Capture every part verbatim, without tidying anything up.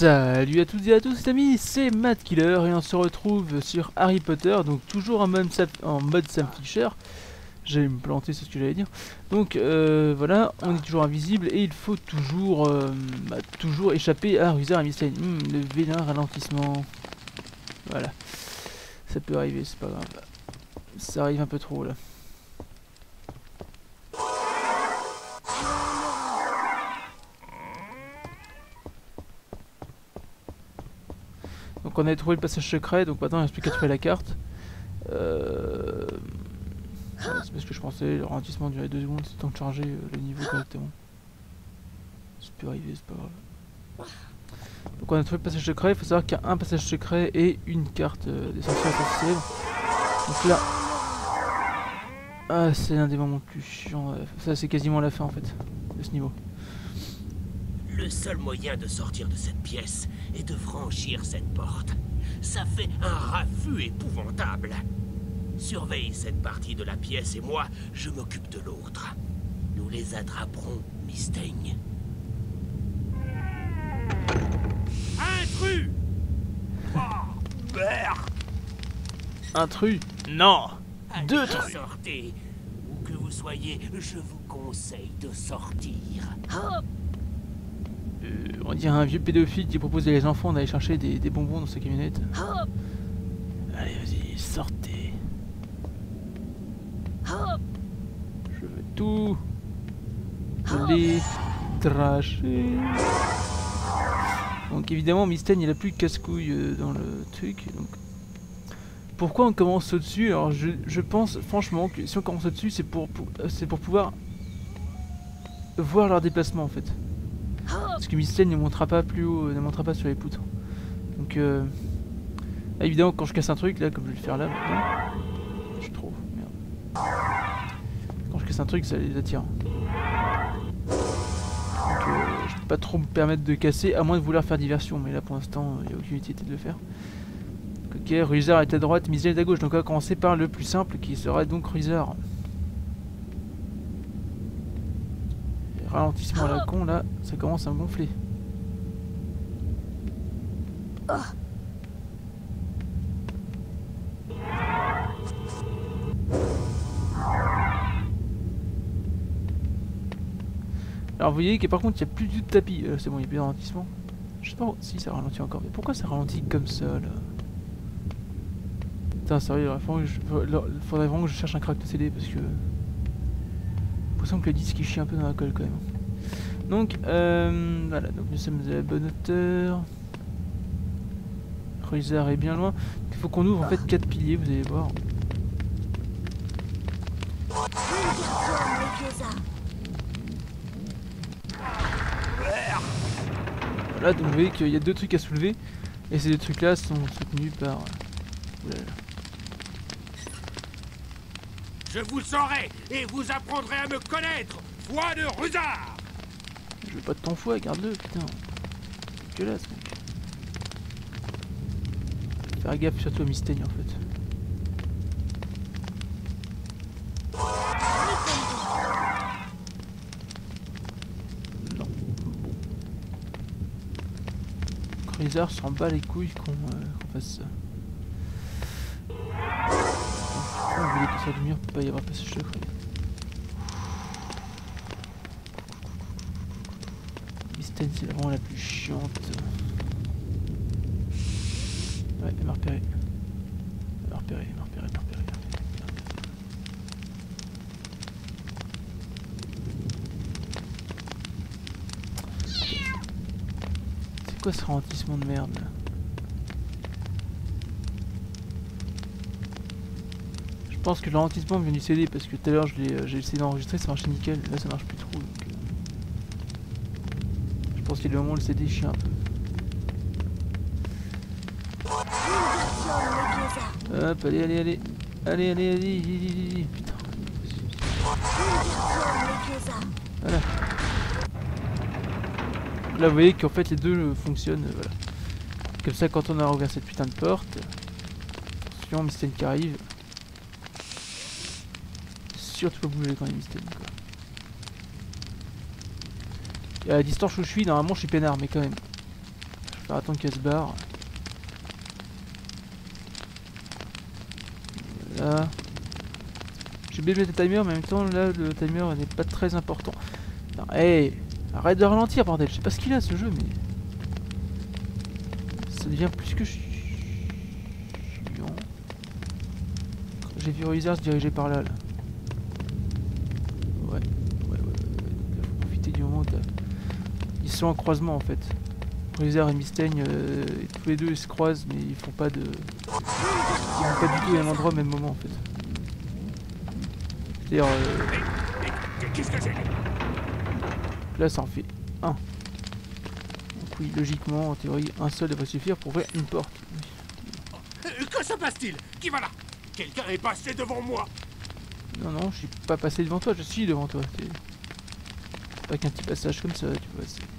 Salut à toutes et à tous les amis, c'est Matt Killer et on se retrouve sur Harry Potter, donc toujours en mode, en mode Sam Fisher. J'allais me planter, c'est ce que j'allais dire. Donc euh, voilà, on est toujours invisible et il faut toujours, euh, bah, toujours échapper à Ruzard et Mystère. Mmh, le vilain ralentissement. Voilà, ça peut arriver, c'est pas grave. Ça arrive un peu trop là. Donc on a trouvé le passage secret, donc maintenant il ne reste plus qu'à trouver la carte. Euh... Ouais, c'est parce que je pensais, le ralentissement durait deux secondes, c'est le temps de charger euh, le niveau correctement. Ça peut arriver, c'est pas grave. Donc on a trouvé le passage secret, il faut savoir qu'il y a un passage secret et une carte euh, des sorcières officielles. Donc là... Ah, c'est l'un des moments plus chiants, ça c'est quasiment la fin en fait, de ce niveau. Le seul moyen de sortir de cette pièce est de franchir cette porte. Ça fait un raffut épouvantable. Surveille cette partie de la pièce et moi, je m'occupe de l'autre. Nous les attraperons, Mystaigne. Intrus! Oh, merde! Intrus? Non! Allez, Deux trucs! Sortez. Où que vous soyez, je vous conseille de sortir. Euh, on dirait un vieux pédophile qui propose à les enfants d'aller chercher des, des bonbons dans sa camionnette. Allez, vas-y, sortez. Je veux tout. Les tracher. Donc évidemment, Mystaigne il a plus de casse-couille euh, dans le truc. Donc pourquoi on commence au-dessus? Alors je, je pense franchement que si on commence au-dessus, c'est pour, pour, c'est pour pouvoir voir leur déplacement en fait. Parce que Mystaigne ne montera pas plus haut, ne montera pas sur les poutres. Donc euh, là, évidemment quand je casse un truc, là comme je vais le faire là maintenant, je suis trop, merde. Quand je casse un truc ça les attire. Donc euh, je peux pas trop me permettre de casser, à moins de vouloir faire diversion, mais là pour l'instant il n'y a aucune utilité de le faire. Donc, ok, Ruzard est à droite, Mystaigne est à gauche, donc on va commencer par le plus simple qui sera donc Ruzard. Ralentissement à la con là, ça commence à me gonfler. Oh. Alors vous voyez que par contre il n'y a plus du tout de tapis, euh, c'est bon il y a plus de ralentissement. Je sais pas si ça ralentit encore, mais pourquoi ça ralentit comme ça là? Putain sérieux, il faudrait, je... faudrait vraiment que je cherche un crack de C D parce que... J'ai l'impression que le disque il chie un peu dans la colle quand même. Donc euh, voilà, donc nous sommes à la bonne hauteur. Ruzard est bien loin. Il faut qu'on ouvre en fait quatre piliers, vous allez voir. Voilà, donc vous voyez qu'il y a deux trucs à soulever. Et ces deux trucs là sont soutenus par... Oulala. Je vous saurai et vous apprendrez à me connaître, foi de Ruzard. Je veux pas de ton foie, garde-le, putain. C'est dégueulasse, mec. Faire gaffe surtout au Mystaigne en fait. Non. Ruzard s'en bat les couilles qu'on euh, qu'on fasse ça. On voulait que ça du mur pour pas y avoir passage secret. Mystaigne c'est vraiment la plus chiante. Ouais, elle m'a repéré. Elle m'a repéré, elle m'a repéré, elle m'a repéré. C'est quoi ce ralentissement de merde là? Je pense que le ralentissement vient du C D parce que tout à l'heure j'ai essayé d'enregistrer, ça marchait nickel, là ça marche plus trop donc euh... je pense qu'il y a des moments où le C D chie un peu. Hop, allez, allez, allez. Allez, allez, allez, allez, allez. Putain. Voilà. Là, vous voyez qu'en fait, les deux fonctionnent. Voilà. Comme ça, quand on a ouvert cette putain de porte. Attention, Mystaigne qui arrive. Surtout pas bouger quand il y a Mystaigne, quoi. Et à la distance où je suis, normalement, je suis peinard, mais quand même. vais attendre qu'elle se barre. Là. J'ai oublié de mettre le timer, mais en même temps, là, le timer n'est pas très important. Non, hey, arrête de ralentir, bordel. Je sais pas ce qu'il a, ce jeu, mais... ça devient plus que... chiant. J'ai vu Ruizer se diriger par là, là. Ouais, ouais, ouais, ouais. Il faut profiter du moment où t'as... Ils sont en croisement, en fait. Ruizer et Mystaigne, euh, tous les deux, ils se croisent, mais ils font pas de... Ils vont pas du tout au même endroit au même moment, en fait. C'est-à-dire... Euh... Qu'est-ce que c'est? Là, ça en fait un. Donc oui, logiquement, en théorie, un seul devrait suffire pour ouvrir une porte. Euh, Que se passe-t-il? Qui va là? Quelqu'un est passé devant moi. Non, non, je suis pas passé devant toi, je suis devant toi. C'est pas qu'un petit passage comme ça, tu vois. C'est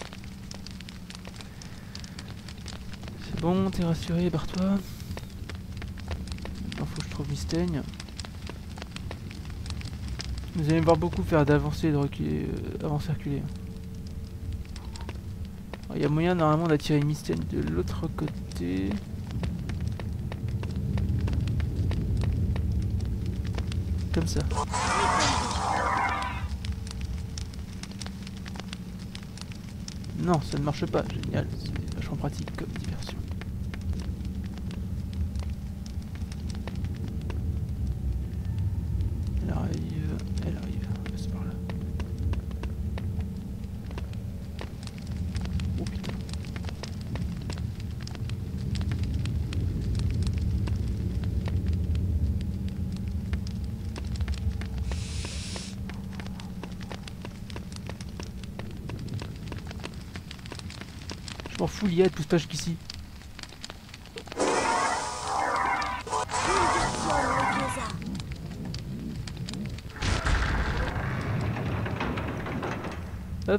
c'est bon, t'es rassuré, barre-toi. Maintenant, faut que je trouve Mystaigne. Vous allez me voir beaucoup faire d'avancer et de reculer, euh, avancer, reculer. Il y a moyen normalement d'attirer Mystaigne de l'autre côté. Comme ça. Non, ça ne marche pas. Génial, c'est vachement pratique comme diversion. Elle arrive, elle arrive, c'est par là. Oh putain. Je m'en fous, l'I A, pousse pas jusqu'ici. Hop.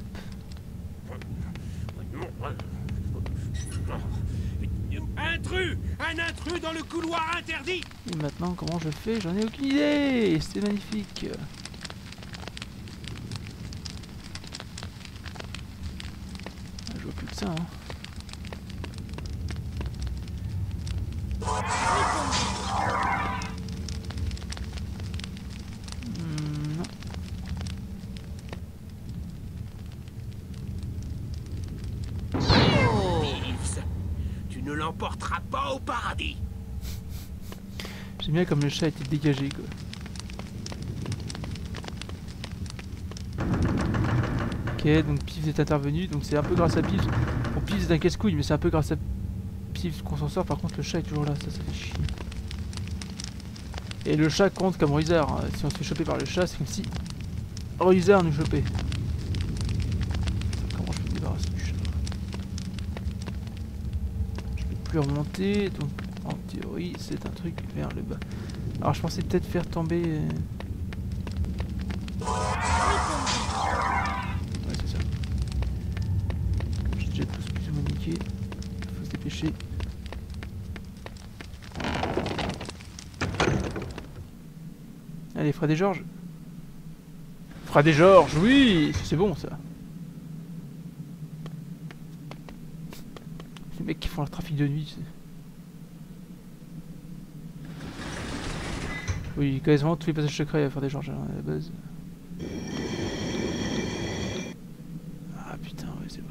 Intrus! Un intrus dans le couloir interdit! Et maintenant, comment je fais? J'en ai aucune idée. C'était magnifique. Je vois plus que ça, hein. Hmm, non. Peeves, tu ne l'emporteras pas au paradis. J'aime bien comme le chat a été dégagé, quoi. Ok, donc Peeves est intervenu, donc c'est un peu grâce à Peeves. Bon, Peeves est un casse-couille, mais c'est un peu grâce à Peeves qu'on s'en sort. Par contre, le chat est toujours là, ça, ça fait chier. Et le chat compte comme Ruizer. Hein. Si on se fait choper par le chat, c'est comme si Ruizer nous chopait. Comment je peux me débarrasser du chat? Je peux plus remonter, donc en théorie, c'est un truc vers le bas. Alors, je pensais peut-être faire tomber. Euh... Ouais, c'est ça. J'ai déjà tous plus ou moins niqué. Faut se dépêcher. Allez, Fred et Georges. Fred et Georges, oui, c'est bon ça. Les mecs qui font leur trafic de nuit. Oui, quasiment tous les passages secrets à Fred et Georges à la base. Ah putain, ouais, c'est vrai.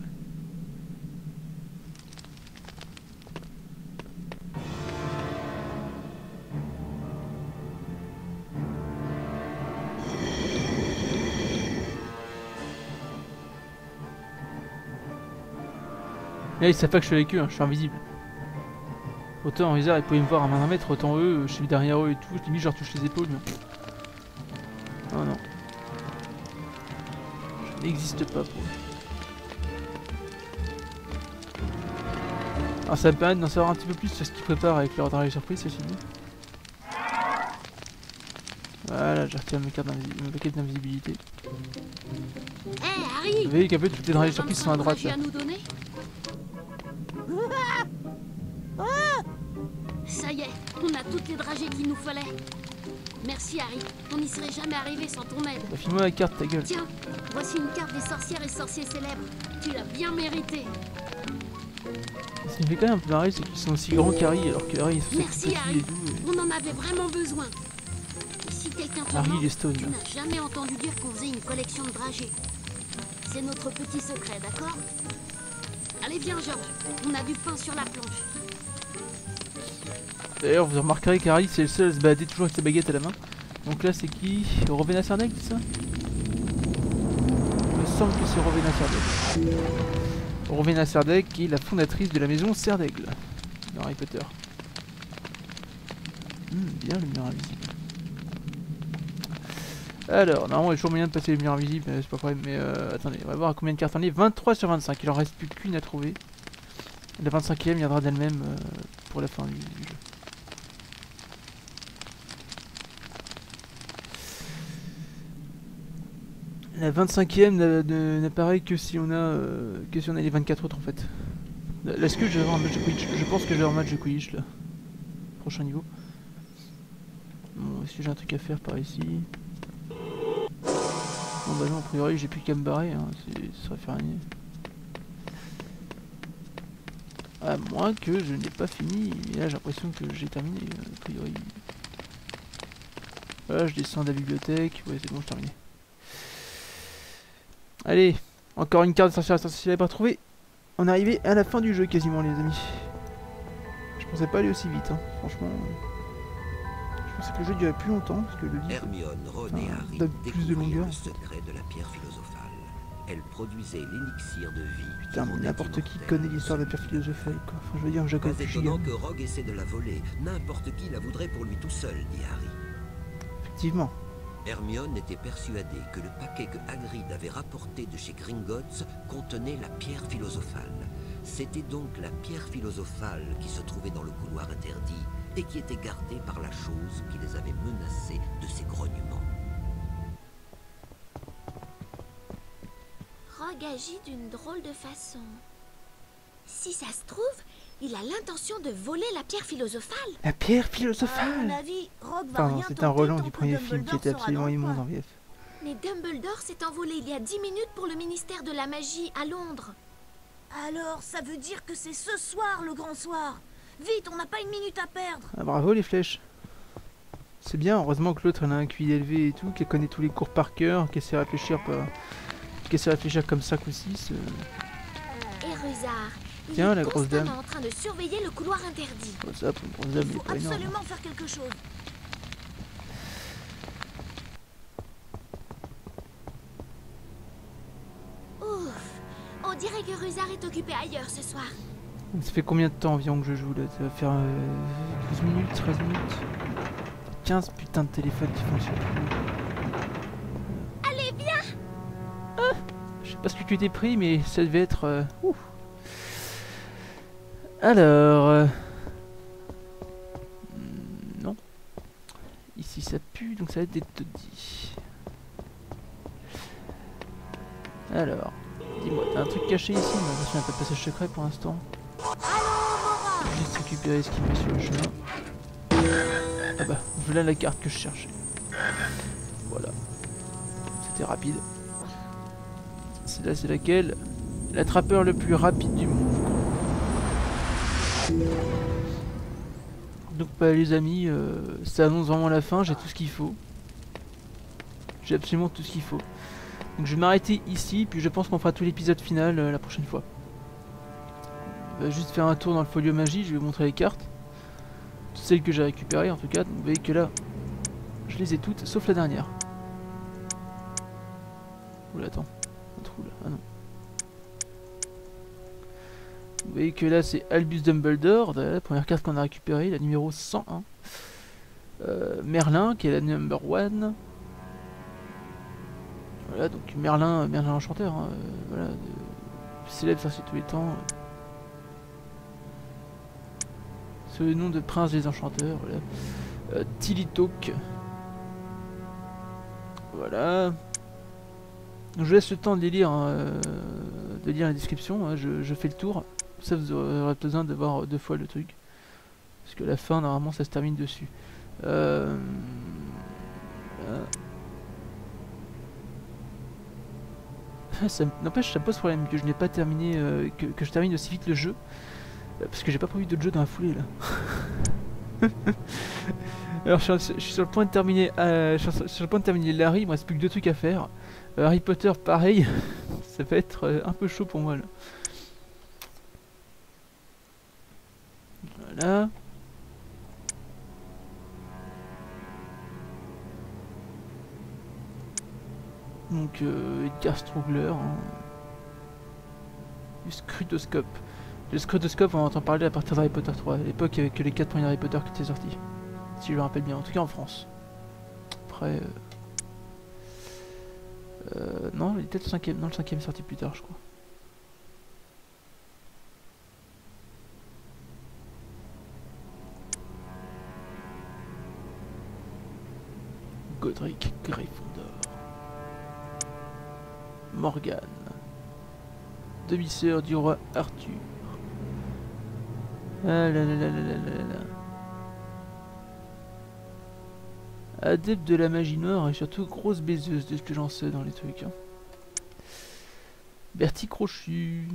Là, ils savent pas que je suis avec eux, hein, je suis invisible. Autant en Ruizer, ils pouvaient me voir à main d'un mètre, autant eux, je suis derrière eux et tout. Limite, je leur touche les épaules. Mais... oh non. Je n'existe pas pour eux. Alors, ça me permet d'en savoir un petit peu plus sur ce qu'ils préparent avec leur dragée surprise, ceci dit. Voilà, j'ai retiré mes cartes d'invisibilité. Mes paquets d'invisibilité. Hey, Harry! Vous voyez qu'un peu toutes les dragées surprises sont à droite là. Ça y est, on a toutes les dragées qu'il nous fallait. Merci Harry, on n'y serait jamais arrivé sans ton aide. Bah, file-moi la carte, ta gueule. Tiens, voici une carte des sorcières et sorciers célèbres. Tu l'as bien mérité. Ce qui me fait quand même un peu marrer, c'est qu'ils sont aussi grands qu'Harry, alors que Harry ils sont Merci petits Harry, et tout. Et... on en avait vraiment besoin. Et si quelqu'un te Harry ment, il est stone tu là. n'as jamais entendu dire qu'on faisait une collection de dragées. C'est notre petit secret, d'accord? Allez viens George, on a du pain sur la planche. D'ailleurs vous remarquerez qu'Harry c'est le seul à se balader toujours avec sa baguette à la main. Donc là c'est qui? Rowena Serdaigle, c'est ça? Il me semble que c'est Rowena Serdaigle. Rowena Serdaigle qui est la fondatrice de la maison Serdaigle dans Harry Potter. Mmh, bien le mur invisible. Alors, normalement il y a toujours moyen de passer les murs invisibles, mais c'est pas problème. Mais euh, attendez, on va voir à combien de cartes on est. vingt-trois sur vingt-cinq, il en reste plus qu'une à trouver. La vingt-cinquième viendra d'elle-même euh, pour la fin du, du jeu. La vingt-cinquième n'apparaît que si on a euh, que si on a les vingt-quatre autres en fait. Est-ce que je vais avoir un match de Quidditch? Je pense que je vais avoir un match de Quidditch là. Prochain niveau. Bon, est-ce que j'ai un truc à faire par ici? Bon bah non, a priori j'ai plus qu'à me barrer, hein. Ça serait faire rien. À moins que je n'ai pas fini, et là j'ai l'impression que j'ai terminé, a priori. Voilà, je descends de la bibliothèque, ouais c'est bon, j'ai terminé. Allez, encore une carte de sorcière célèbre à trouver. On est arrivé à la fin du jeu quasiment les amis. Je pensais pas aller aussi vite, hein. Franchement. Je pensais que le jeu durait plus longtemps, parce que le livre Hermione, Ron et enfin, Harry donne plus de longueur. découvrirent le secret de la pierre philosophale. Elle produisait l'élixir de vie. Putain, mais n'importe qui connaît l'histoire de la pierre philosophale, quoi. Enfin, je veux dire, je Pas connais étonnant que Rogue essaie de la voler. N'importe qui la voudrait pour lui tout seul, dit Harry. Effectivement. Hermione était persuadée que le paquet que Hagrid avait rapporté de chez Gringotts contenait la pierre philosophale. C'était donc la pierre philosophale qui se trouvait dans le couloir interdit et qui était gardée par la chose qui les avait menacés de ses grognements. Rogue agit d'une drôle de façon. Si ça se trouve, il a l'intention de voler la pierre philosophale. La pierre À mon philosophale. avis, Rogue va Pardon, rien c'est un tenter Roland tant du que premier film qui Dumbledore était sera absolument dans le immonde coin. en V F. Mais Dumbledore s'est envolé il y a dix minutes pour le ministère de la magie à Londres. Alors, ça veut dire que c'est ce soir le grand soir. Vite, on n'a pas une minute à perdre. Ah, bravo les flèches. C'est bien, heureusement que l'autre elle a un Q I élevé et tout, qu'elle connaît tous les cours par cœur, qu'elle sait réfléchir pas. Qu'elle sait réfléchir comme cinq ou six. Euh... Et Rusard, il Tiens, est la grosse constamment dame. en train de surveiller le couloir interdit. Bon, ça, pour une grosse dame, Il elle est faut pas énorme. absolument faire quelque chose. Ouf, on dirait que Rusard est occupé ailleurs ce soir. Ça fait combien de temps environ que je joue là? Ça va faire euh, douze minutes, treize minutes. quinze putains de téléphones qui fonctionnent. Allez, viens! Ah, je sais pas ce que tu t'es pris, mais ça devait être... Euh, ouf. Alors... Euh, non. Ici ça pue, donc ça va être des taudis. Alors... Dis-moi, t'as un truc caché ici? Non, parce qu'il n'y a pas de passage secret pour l'instant. Juste récupérer ce qui met sur le chemin. Ah bah, voilà la carte que je cherchais. Voilà. C'était rapide. Celle-là, c'est laquelle? L'attrapeur le plus rapide du monde. Donc bah les amis, euh, ça annonce vraiment la fin, j'ai tout ce qu'il faut. J'ai absolument tout ce qu'il faut. Donc je vais m'arrêter ici, puis je pense qu'on fera tout l'épisode final euh, la prochaine fois. On va juste faire un tour dans le folio magie, je vais vous montrer les cartes. Toutes celles que j'ai récupérées en tout cas, donc vous voyez que là, je les ai toutes, sauf la dernière. Oula, attends, un trou là, ah non. Vous voyez que là c'est Albus Dumbledore, la première carte qu'on a récupérée, la numéro cent un. Euh, Merlin, qui est la number one. Voilà, donc Merlin, Merlin l'Enchanteur, hein, euh, voilà, euh, célèbre sorcier de tous les temps. Ce nom de prince des enchanteurs, voilà. Euh, Tilly Talk. Voilà. Donc je vous laisse le temps de les lire, hein, euh, de lire la description, hein, je, je fais le tour. Ça vous aurez besoin de voir deux fois le truc. Parce que la fin, normalement, ça se termine dessus. Euh... Voilà. Ça n'empêche, ça me pose problème que je n'ai pas terminé, euh, que, que je termine aussi vite le jeu. Euh, parce que j'ai pas prévu d'autres jeux dans la foulée là. Alors je suis, je suis sur le point de terminer, euh, je suis sur, sur le point de terminer Larry, il me reste plus que deux trucs à faire. Euh, Harry Potter pareil, ça va être euh, un peu chaud pour moi là. Voilà. Donc euh, Edgar Strugler, hein. Du scrutoscope. Le scrutoscope, on en entend parler à partir d'Harry Potter trois, à l'époque avec les quatre premiers Harry Potter qui étaient sortis. Si je me rappelle bien, en tout cas en France. Après... Euh... Euh, non, il était le cinquième, non le cinquième est sorti plus tard je crois. Godric Gryffondor. Morgane. Demi-sœur du roi Arthur. Ah là là là là là là là. Adepte de la magie noire et surtout grosse baiseuse de ce que j'en sais dans les trucs. Hein. Bertie Crochu.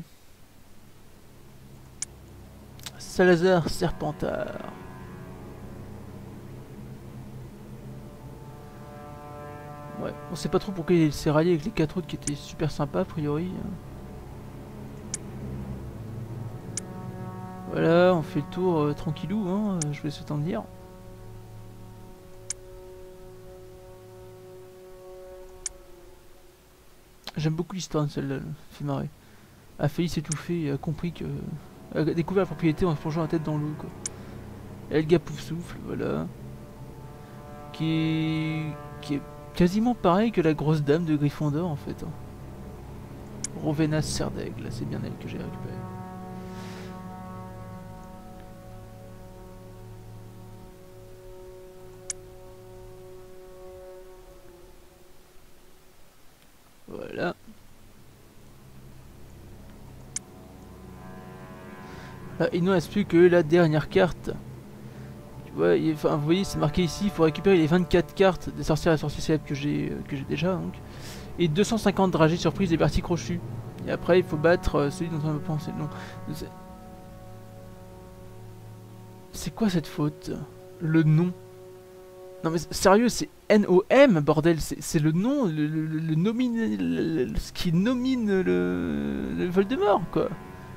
Salazar Serpentard. Ouais, on sait pas trop pourquoi il s'est rallié avec les quatre autres qui étaient super sympas a priori. Voilà, on fait le tour euh, tranquillou, hein, je vais s'en dire. J'aime beaucoup l'histoire de celle-là, fait marrer. A failli s'étouffer et a compris que... a découvert la propriété en se plongeant la tête dans l'eau, quoi. Elga Poufsouffle, voilà. Qui est... qui est quasiment pareil que la grosse dame de Gryffondor, en fait. Hein. Rowena Serdaigle, c'est bien elle que j'ai récupérée. Voilà. Là, il ne reste plus que la dernière carte. Tu vois, il, enfin, vous voyez, c'est marqué ici, il faut récupérer les vingt-quatre cartes des sorcières et sorciers célèbres que j'ai que j'ai déjà. Donc. Et deux cent cinquante dragées surprises des Bertie Crochu. Et après, il faut battre euh, celui dont on me pense. Non. C'est quoi cette faute? Le nom. Non mais sérieux, c'est N O M, bordel, c'est le nom, le, le, le nomine, le, le, ce qui nomine le, le Voldemort, quoi.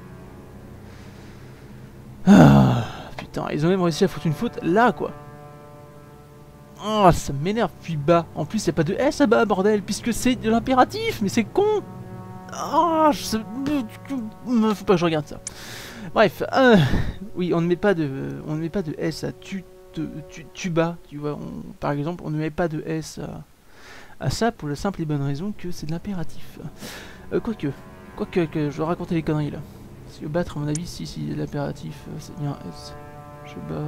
Ah, putain, ils ont même réussi à foutre une faute là, quoi. Ah, oh, ça m'énerve, puis bas. En plus, il n'y a pas de S à bas, bordel, puisque c'est de l'impératif, mais c'est con. Ah, oh, je sais... Faut pas que je regarde ça. Bref, euh, oui, on ne met pas de, on ne met pas de S à tu. De, tu, tuba, tu vois, on, par exemple, on ne met pas de S à, à ça pour la simple et bonne raison que c'est de l'impératif. Euh, quoique, quoique, que je dois raconter les conneries là. Parce que battre, à mon avis, si, si, l'impératif, euh, c'est bien un S. Je bats.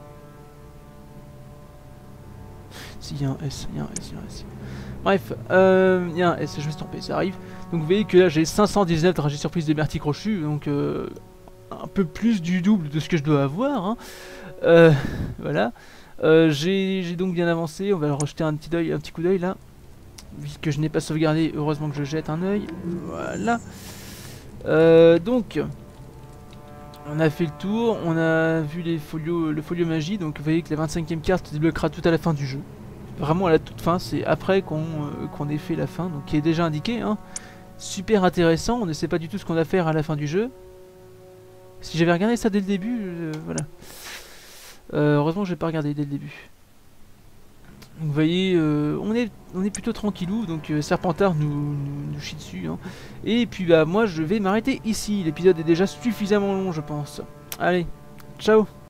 Si, il y a un S, il y a un S, il y a un S. Bref, euh, il y a un S, je vais se tromper, ça arrive. Donc vous voyez que là j'ai cinq cent dix-neuf trajets surprises de Bertie Crochu, donc euh, un peu plus du double de ce que je dois avoir. Hein. Euh, voilà, euh, j'ai donc bien avancé, on va leur rejeter un petit, oeil, un petit coup d'œil là, puisque je n'ai pas sauvegardé, heureusement que je jette un œil, voilà. Euh, donc, on a fait le tour, on a vu les folios, le folio magie, donc vous voyez que la vingt-cinquième carte se débloquera tout à la fin du jeu, vraiment à la toute fin, c'est après qu'on euh, qu'on ait fait la fin, donc qui est déjà indiqué, hein. Super intéressant, on ne sait pas du tout ce qu'on va faire à la fin du jeu. Si j'avais regardé ça dès le début, euh, voilà. Euh, heureusement, j'ai pas regardé dès le début. Donc, vous voyez, euh, on est on est plutôt tranquillou. Donc euh, Serpentard nous, nous, nous chie dessus. Hein. Et puis bah moi, je vais m'arrêter ici. L'épisode est déjà suffisamment long, je pense. Allez, ciao.